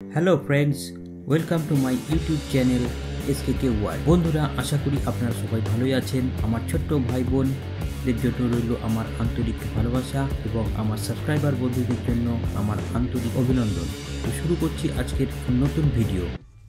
Hello friends, welcome to my YouTube channel SKK world. বন্ধুরা, আশা করি আপনারা সবাই ভালোই আছেন। আমার ছোট্ট ভাই বোনদের জন্য রইল আমার আন্তরিক ভালোবাসা এবং আমার সাবস্ক্রাইবার বন্ধুদের জন্য আমার আন্তরিক অভিনন্দন। তো শুরু করছি আজকের নতুন ভিডিও।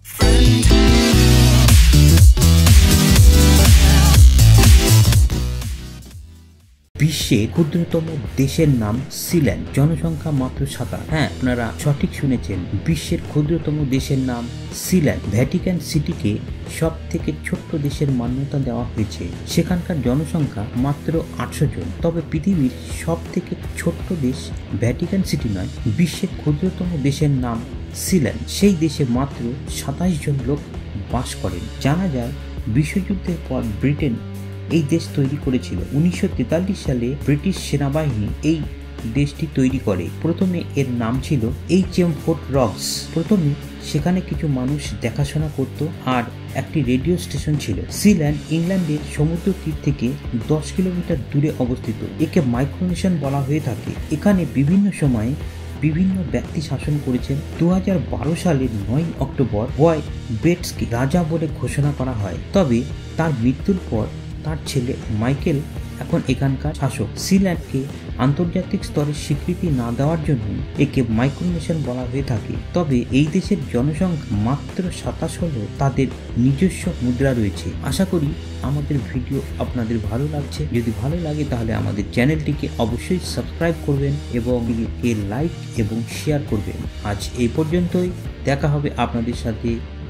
বিশ্বের ক্ষুদ্রতম দেশের নাম সিল্যান্ড, জনসংখ্যা মাত্র 7। হ্যাঁ, আপনারা সঠিক শুনেছেন, বিশ্বের ক্ষুদ্রতম দেশের নাম সিল্যান্ড। ভ্যাটিকান সিটিকে সব থেকে ছোট্ট দেশের মান্যতা দেওয়া হয়েছে। সেখানকার জনসংখ্যা মাত্র 800 জন। তবে পৃথিবীর সব থেকে ছোট্ট দেশ ভ্যাটিকান সিটি নয়, বিশ্বের ক্ষুদ্রতম দেশের নাম সিল্যান্ড। সেই দেশে মাত্র 27 জন লোক বাস করেন। জানা যায় বিশ্বযুদ্ধের পর ব্রিটেন এই দেশ তৈরি করেছিল। 1943 সালে ব্রিটিশ সেনাবাহিনী এই দেশটি তৈরি করে। প্রথমে এর নাম ছিল ফোর্ট রক্স। প্রথমে সেখানে কিছু মানুষ দেখাশোনা করত আর একটি রেডিও স্টেশন ছিল। সিল্যান্ড ইংল্যান্ডের সমুদ্র তীর থেকে 10 কিলোমিটার দূরে অবস্থিত। একে মাইক্রোনেশন বলা হয়ে থাকে। এখানে বিভিন্ন সময়ে বিভিন্ন ব্যক্তি শাসন করেছেন। 2012 সালের 9 অক্টোবর বয় বেটসকে রাজা বলে ঘোষণা করা হয়। তবে তার মৃত্যুর পর তার ছেলে মাইকেল এখন এখানকার শাসক। সিল্যান্ডকে আন্তর্জাতিক স্তরে স্বীকৃতি না দেওয়ার জন্য একে মাইক্রোনেশন বলা হয়ে থাকে। তবে এই দেশের জনসংখ্যা মাত্র 27 হলেও তাদের নিজস্ব মুদ্রা রয়েছে। আশা করি আমাদের ভিডিও আপনাদের ভালো লাগছে। যদি ভালো লাগে তাহলে আমাদের চ্যানেলটিকে অবশ্যই সাবস্ক্রাইব করবেন এবং লাইক এবং শেয়ার করবেন। আজ এই পর্যন্তই। দেখা হবে আপনাদের সাথে